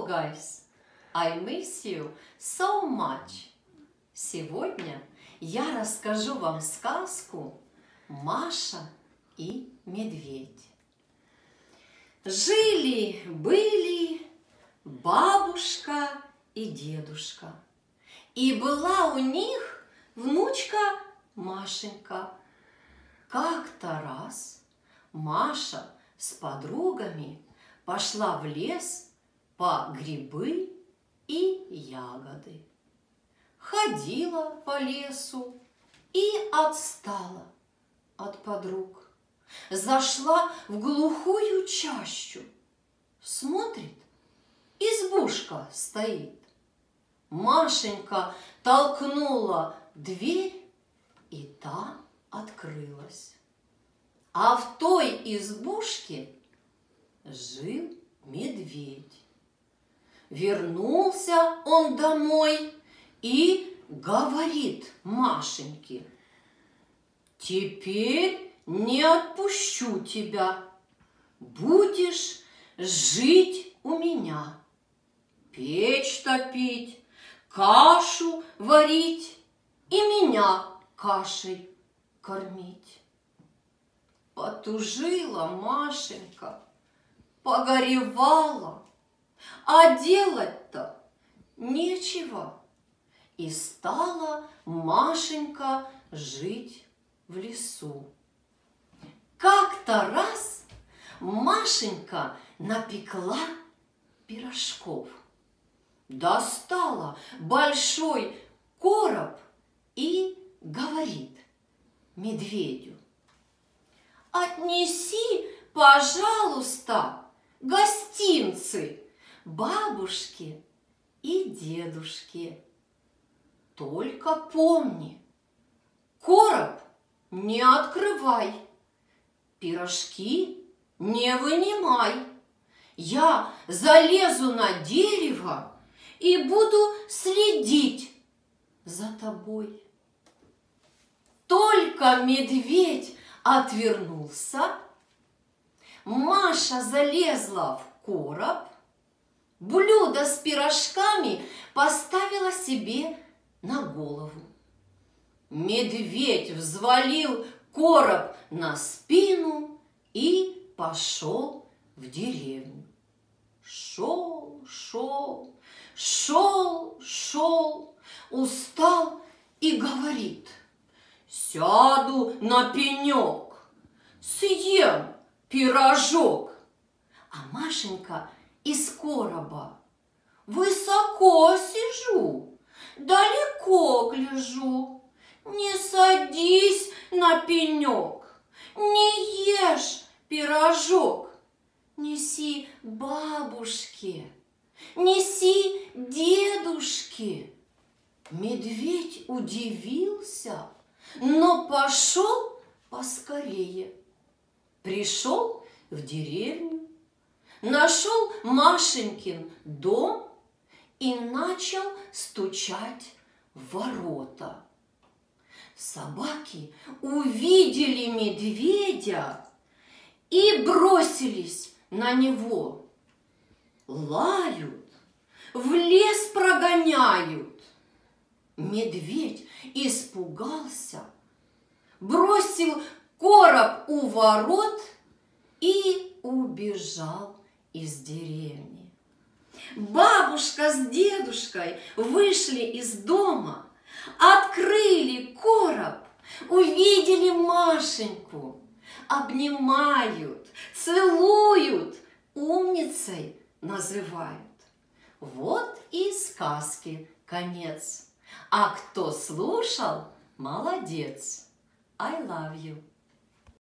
guys! I miss you so much! Сегодня я расскажу вам сказку «Маша и медведь». Жили-были бабушка и дедушка, и была у них внучка Машенька. Как-то раз Маша с подругами пошла в лес по грибы и ягоды. Ходила по лесу и отстала от подруг. Зашла в глухую чащу. Смотрит, избушка стоит. Машенька толкнула дверь, и та открылась. А в той избушке жил медведь. Вернулся он домой и говорит Машеньке: «Теперь не отпущу тебя, будешь жить у меня, печь топить, кашу варить и меня кашей кормить». Потужила Машенька, погоревала, а делать-то нечего. И стала Машенька жить в лесу. Как-то раз Машенька напекла пирожков, достала большой короб и говорит медведю: «Отнеси, пожалуйста, гостинцы бабушке и дедушке. Только помни, короб не открывай, пирожки не вынимай. Я залезу на дерево и буду следить за тобой». Только медведь отвернулся, Маша залезла в короб, блюдо с пирожками поставила себе на голову. Медведь взвалил короб на спину и пошел в деревню. Шел, устал и говорит: «Сяду на пенек, съем пирожок». А Машенька из короба: «Высоко сижу, далеко гляжу, не садись на пенек, не ешь пирожок, неси бабушке, неси дедушке». Медведь удивился, но пошел поскорее. Пришел в деревню, нашел Машенькин дом и начал стучать в ворота. Собаки увидели медведя и бросились на него. Лают, в лес прогоняют. Медведь испугался, бросил короб у ворот и убежал из деревни. Бабушка с дедушкой вышли из дома, открыли короб, увидели Машеньку, обнимают, целуют, умницей называют. Вот и сказки конец. А кто слушал, молодец. I love you.